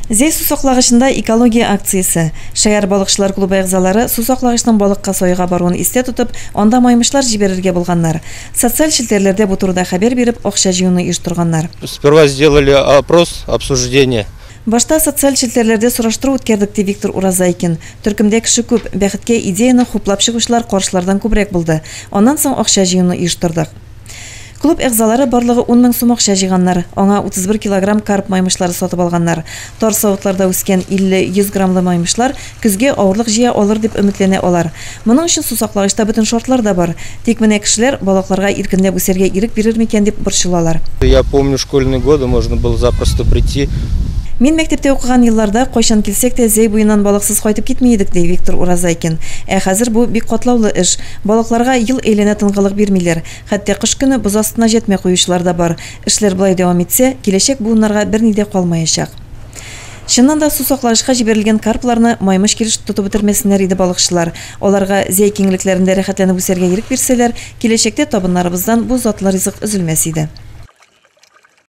Зей су саклагычында экология акциясы. Шаяр балыкчылар клубы әгъзалары су саклагычтын балыкка союга баруын исте тутуп, онда маймышлар жиберерге булганнар. Социаль шилтерлерде бу турда хабар берип, акча жыюуну уюштурганнар. Сперва сделали опрос, обсуждение. Башта социаль шилтерлерде сураштыруу үткөрдүк ди Виктор Уразайкин. Түркүмдө киши көп, бәхеткә идеяны хуплап чыгучылар каршылардан күбрәк булды. Андан соң акча жыюуну уюштурдук. Клуб әгъзалары барлыгы 10 мең сум акча жыйганнар. Аңа 31 килограмм карп маймышлары сатып алганнар. Тор савытларда үскән 50-100 граммлы маймышлар көзгә авырлык җыя алыр дип өметләнә алар. Моның өчен су саклагычта бөтен шартлар да бар. Тик менә кешеләр балыкларга иркенләп үсәргә ирек бирер микән дип борчылалар. Я помню школьные годы, можно было запросто прийти. Мин мәктәптә укыган елларда кайчан килсәк тә зей буеннан балыксыз кайтып китмәйдек, ди Виктор Уразайкин. Хәзер бу бик катлаулы эш. Балыкларга ел әйләнә тынгылык бирмиләр. Хәтта кыш көне боз астына җитмәй куючылар да бар. Эшләр булай дәвам итсә, киләчәк буыннарга берни дә калмаячак. Чыннан да су саклагычка җибәрелгән карпларны маймыш килеш тотып бетермәсеннәр иде балыкчылар. Аларга зей киңлекләрендә рәхәтләнеп үсәргә ирек бирсәләр, киләчәктә табыннарыбыздан бу затлы ризык өзелмәс иде.